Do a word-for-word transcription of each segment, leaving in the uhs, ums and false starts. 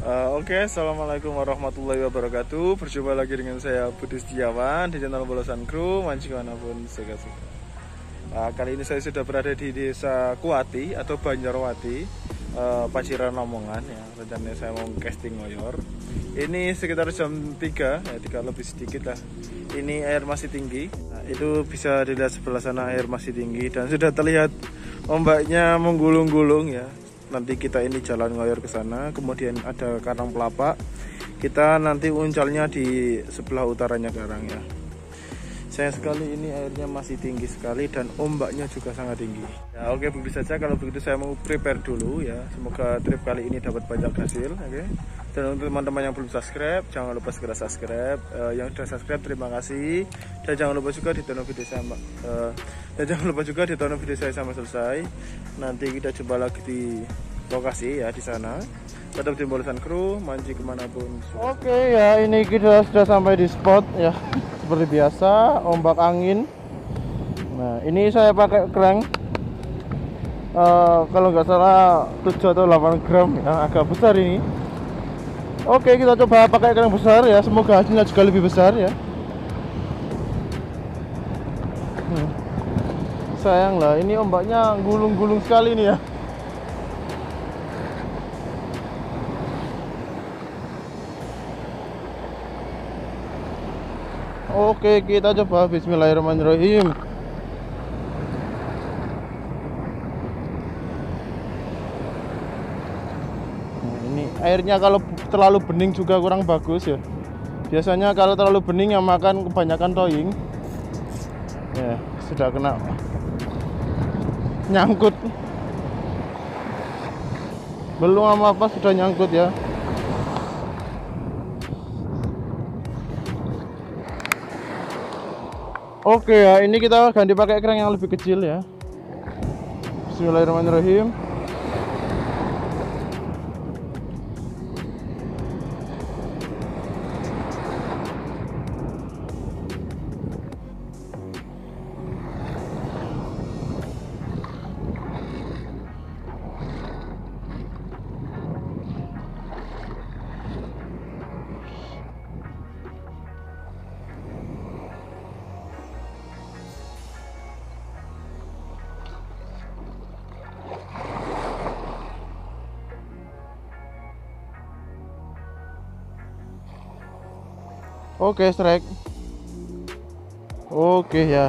Uh, Oke, okay. Assalamualaikum warahmatullahi wabarakatuh. Berjumpa lagi dengan saya Budi Setiawan di channel Bolosan Kru, mancing manapun suka-suka. uh, Kali ini saya sudah berada di desa Kuwati atau Banjarwati, uh, Paciran Lamongan ya. Rencananya saya mau casting ngoyor. Ini sekitar jam tiga, ya tiga lebih sedikit lah. Ini air masih tinggi, nah, itu bisa dilihat sebelah sana air masih tinggi. Dan sudah terlihat ombaknya menggulung-gulung ya. Nanti kita ini jalan ngoyor ke sana, kemudian ada karang pelapak. Kita nanti uncalnya di sebelah utaranya karang ya. Sayang sekali ini airnya masih tinggi sekali dan ombaknya juga sangat tinggi. Ya oke, begitu saja. Kalau begitu saya mau prepare dulu ya. Semoga trip kali ini dapat banyak hasil, oke. Dan untuk teman-teman yang belum subscribe, jangan lupa segera subscribe. Uh, yang sudah subscribe terima kasih. Dan jangan lupa juga ditonton video saya. Uh, dan jangan lupa juga ditonton video saya sampai selesai. Nanti kita coba lagi di lokasi ya di sana. Tetap di Bolosan Kru, mancing kemanapun. Oke ya, ini kita sudah sampai di spot ya. Seperti biasa, ombak angin. Nah, ini saya pakai crank. Uh, kalau nggak salah tujuh atau delapan gram ya, agak besar ini. Oke, kita coba pakai crank besar ya. Semoga hasilnya juga lebih besar ya. Hmm. Sayang lah, ini ombaknya gulung-gulung sekali nih ya. Oke, kita coba. Bismillahirrahmanirrahim. Nah, ini airnya kalau terlalu bening juga kurang bagus ya. Biasanya kalau terlalu bening yang makan kebanyakan toying. Ya, sudah kena nyangkut. Belum apa-apa sudah nyangkut ya. Oke ya, ini kita ganti pakai crank yang lebih kecil ya. Bismillahirrahmanirrahim. Oke, strike. Oke ya.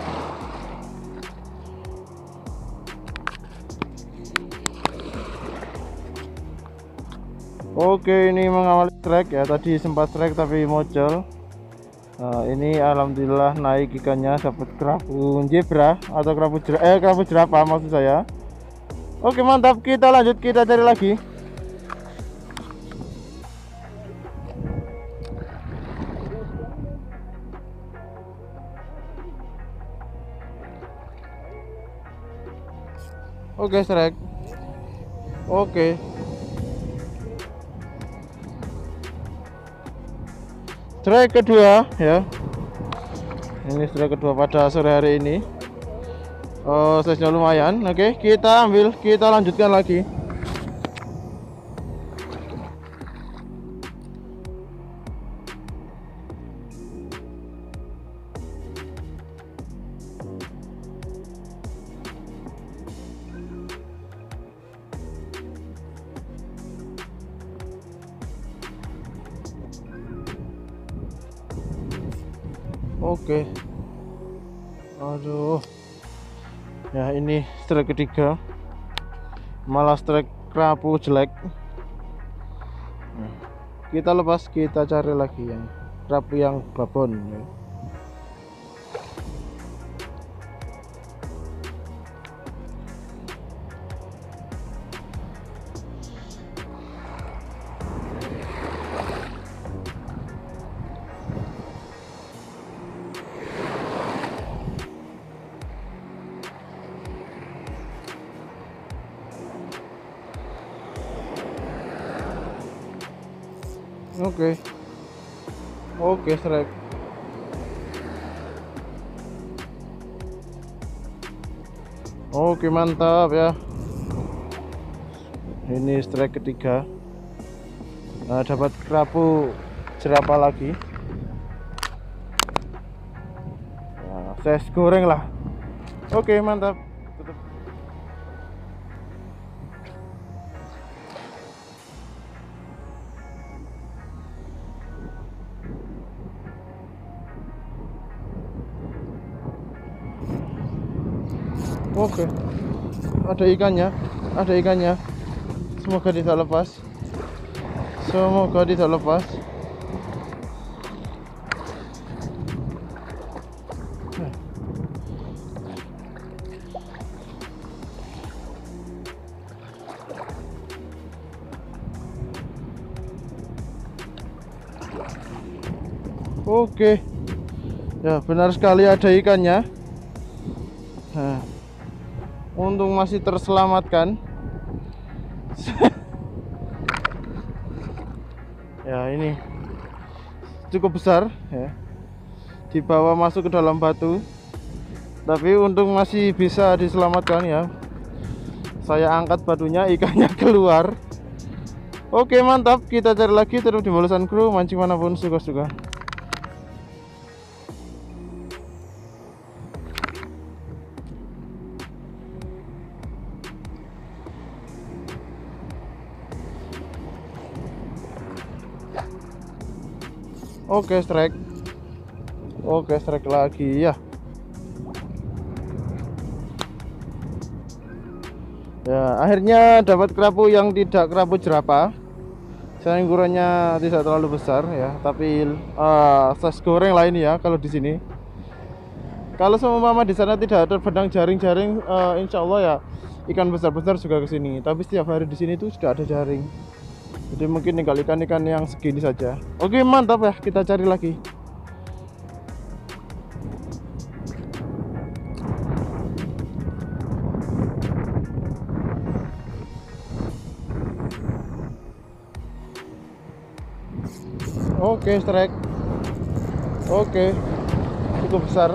Oke, ini mengawali strike ya. Tadi sempat strike tapi mocol. Nah, ini alhamdulillah naik ikannya, dapat kerapu zebra atau kerapu jerapah, eh kerapu jerapah maksud saya. Oke, mantap. Kita lanjut, kita cari lagi. Oke, strike. Oke. Strike kedua ya. Ini strike kedua pada sore hari ini. Oh, size-nya lumayan. Oke, kita ambil, kita lanjutkan lagi. Oke. Aduh. Ya, ini strike ketiga. Malah strike kerapu jelek. Nah, kita lepas, kita cari lagi yang kerapu yang babon ya. Oke. Oke, strike. Oke, mantap ya. Ini strike ketiga. Nah, dapat kerapu jerapah lagi. Nah, saya goreng lah. Oke, mantap. Tutup. Oke, ada ikannya, ada ikannya. Semoga tidak lepas. Semoga tidak lepas. Oke, ya benar sekali ada ikannya. Nah, untung masih terselamatkan. Ya, ini cukup besar ya, dibawa masuk ke dalam batu, tapi untung masih bisa diselamatkan ya. Saya angkat batunya, ikannya keluar. Oke, mantap. Kita cari lagi terus di Bolosan Kru, mancing manapun suka-suka. Oke, strike. Oke, strike lagi ya. Ya, akhirnya dapat kerapu yang tidak kerapu jerapah. Saya ukurannya tidak terlalu besar ya, tapi uh, size goreng lah ini ya kalau di sini. Kalau seumpama di sana tidak ada benang jaring-jaring, uh, insya Allah ya ikan besar-besar juga ke sini. Tapi setiap hari di sini tuh sudah ada jaring. Jadi mungkin tinggal ikan-ikan yang segini saja. Oke, mantap ya, kita cari lagi. Oke, strike. Oke, cukup besar.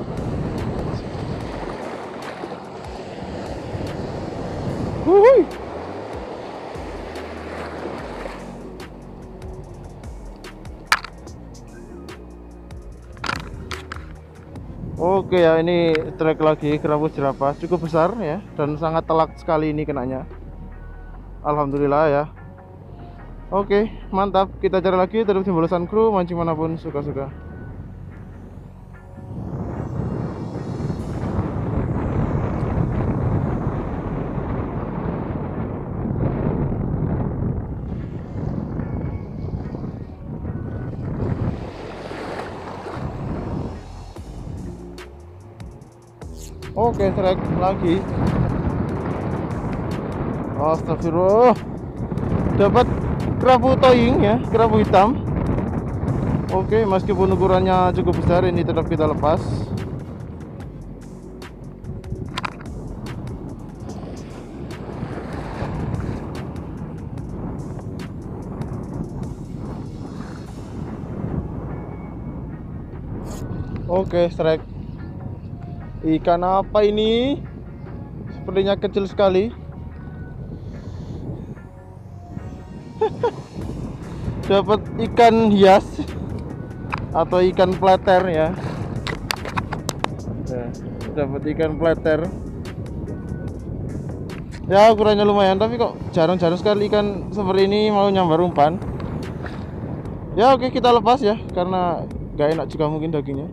Wuhui. Oke ya, ini strike lagi kerapu jerapah, cukup besar ya, dan sangat telak sekali ini kenanya. Alhamdulillah ya. Oke, mantap. Kita cari lagi terus di Bolosan Kru, mancing manapun suka-suka. Oke, strike lagi. Astagfirullah. Dapat kerapu toying ya, kerapu hitam. Oke, meskipun ukurannya cukup besar, ini tetap kita lepas. Oke, strike. Ikan apa ini? Sepertinya kecil sekali. Dapat ikan hias atau ikan plater ya. Ya, dapat ikan plater. Ya, ukurannya lumayan, tapi kok jarang-jarang sekali ikan seperti ini mau nyambar umpan. Ya, oke, kita lepas ya, karena gak enak juga mungkin dagingnya.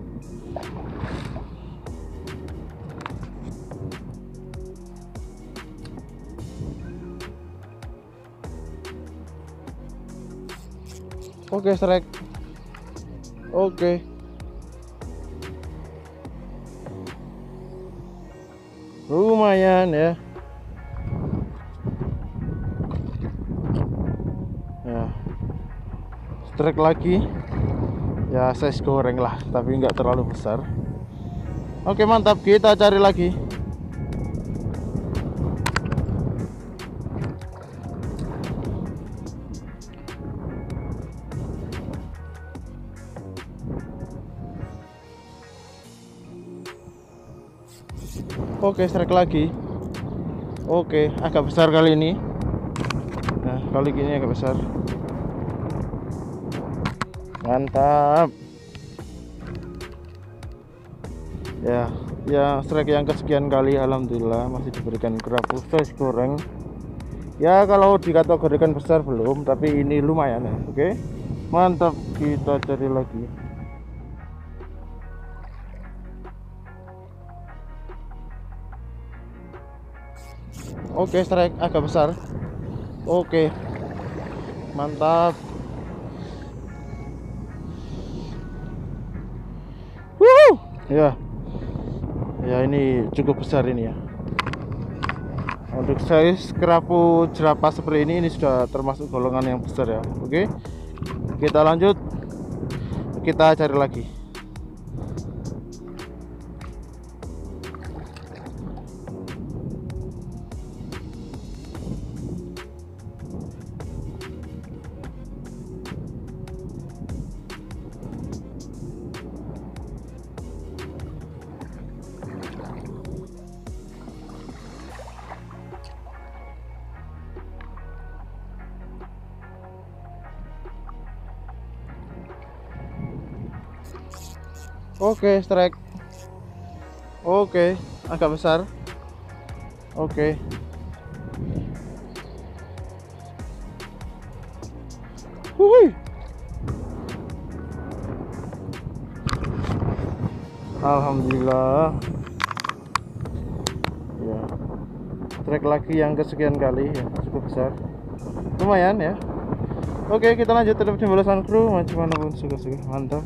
Oke, strike. Oke. Lumayan ya. Ya. Strike lagi. Ya, size goreng lah, tapi nggak terlalu besar. Oke, mantap. Kita cari lagi. Oke, strike lagi. Oke, agak besar kali ini. Nah, kali ini agak besar. Mantap. Ya, ya strike yang kesekian kali, alhamdulillah masih diberikan kerapu size goreng. Ya kalau dikategorikan besar belum, tapi ini lumayan ya. Oke, mantap, kita cari lagi. Oke, strike agak besar. Oke, mantap. Wuh, ya, ya ini cukup besar ini ya. Untuk size kerapu jerapah seperti ini, ini sudah termasuk golongan yang besar ya. Oke, kita lanjut, kita cari lagi. Oke, strike. Oke, agak besar. Oke. Wuih. Alhamdulillah. Ya. Strike lagi yang kesekian kali ya, cukup besar. Lumayan ya. Oke, kita lanjut terhadap jembalasan kru macam mana pun suka-suka. Mantap.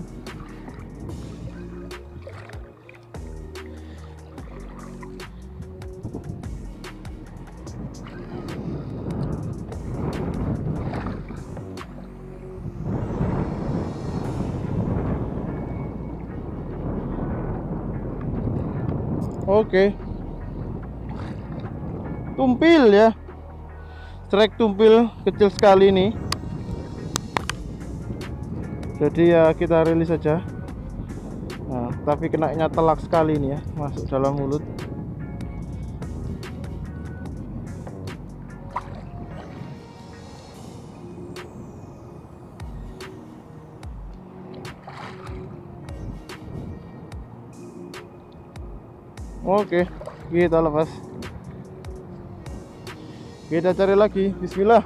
Oke, tumpil ya, strike tumpil kecil sekali nih. Jadi ya kita rilis saja. Nah, tapi kenanya telak sekali nih ya, masuk dalam mulut. Oke, kita lepas. Kita cari lagi. Bismillah.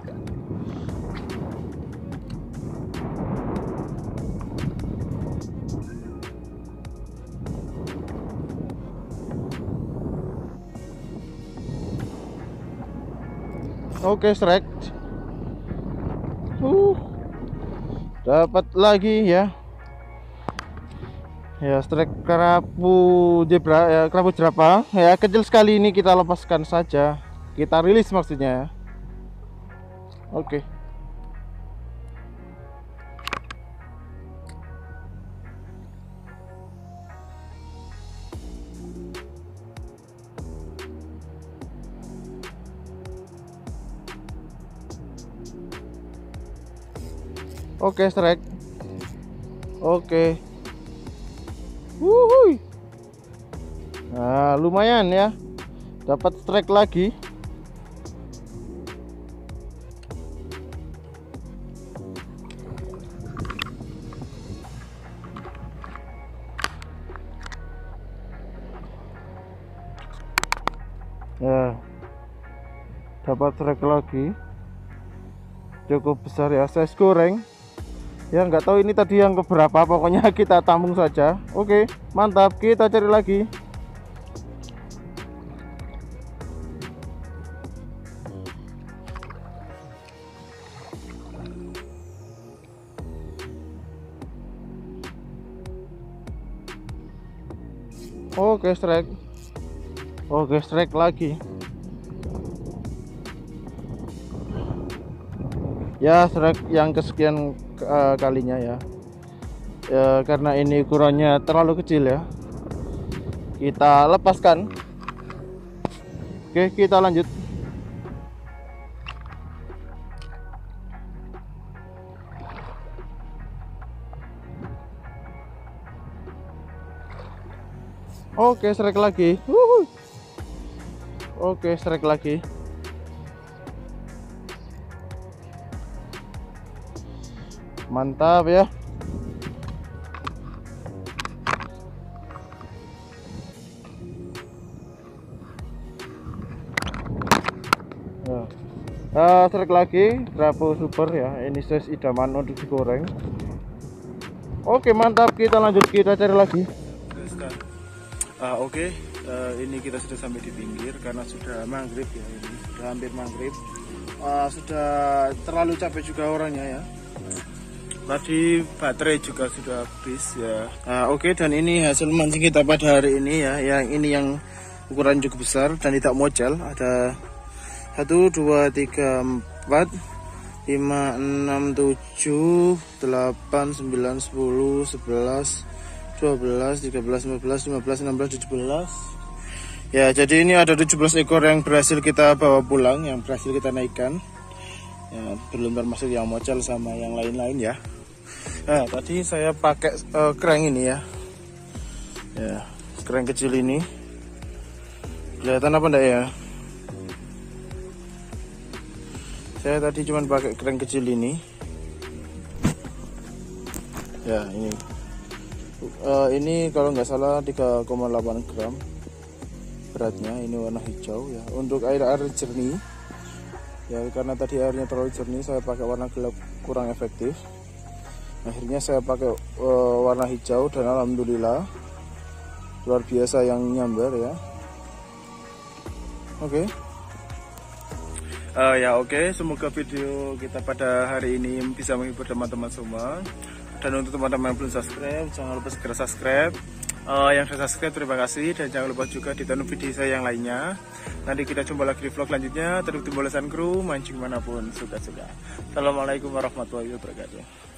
Oke, strike. Uh, dapat lagi ya. Ya, strike kerapu zebra ya, kerapu jerapah ya, kecil sekali ini kita lepaskan saja. Kita rilis maksudnya ya. Oke. Oke, strike. Oke. Wuhui. Nah, lumayan ya. Dapat strike lagi. Ya. Dapat strike lagi. Cukup besar ya, size goreng. Ya nggak tahu ini tadi yang keberapa, pokoknya kita tampung saja. Oke, mantap, kita cari lagi. Oke, strike. Oke, strike lagi. Ya, strike yang kesekian uh, kalinya ya. Ya, karena ini ukurannya terlalu kecil ya, kita lepaskan. Oke, kita lanjut. Oke, strike lagi. Wuhu. Oke, strike lagi. Mantap ya. Uh, strike lagi, Bravo Super ya. Ini size idaman untuk digoreng. Oke, mantap. Kita lanjut, kita cari lagi. Uh, Oke, okay. uh, ini kita sudah sampai di pinggir karena sudah maghrib ya. Ini sudah hampir maghrib. Uh, sudah terlalu capek juga orangnya ya. Tadi baterai juga sudah habis ya. Uh, Oke, okay. Dan ini hasil mancing kita pada hari ini ya. Yang ini yang ukuran cukup besar dan tidak mocel. Ada satu, dua, tiga, empat, lima, enam, tujuh, delapan, sembilan, sepuluh, sebelas, dua belas, tiga belas, empat belas, lima belas, enam belas, tujuh belas. Ya, jadi ini ada tujuh belas ekor yang berhasil kita bawa pulang, yang berhasil kita naikkan. Ya, belum termasuk yang mocel sama yang lain-lain ya. Nah, tadi saya pakai uh, kerang ini ya. Ya, kerang kecil ini. Kelihatan apa enggak ya? Saya tadi cuma pakai kerang kecil ini. Ya, ini. Uh, ini kalau nggak salah tiga koma delapan gram beratnya. Ini warna hijau ya. Untuk air-air jernih. Ya, karena tadi airnya terlalu jernih, saya pakai warna gelap kurang efektif. Akhirnya saya pakai uh, warna hijau dan alhamdulillah luar biasa yang nyambar ya. Oke. Okay. Uh, ya oke, okay. Semoga video kita pada hari ini bisa menghibur teman-teman semua. Dan untuk teman-teman yang belum subscribe, jangan lupa segera subscribe. Uh, yang sudah subscribe terima kasih, dan jangan lupa juga ditonton video saya yang lainnya. Nanti kita jumpa lagi di vlog selanjutnya. Terus Bolosan Kru, mancing manapun suka-suka. Assalamualaikum warahmatullahi wabarakatuh.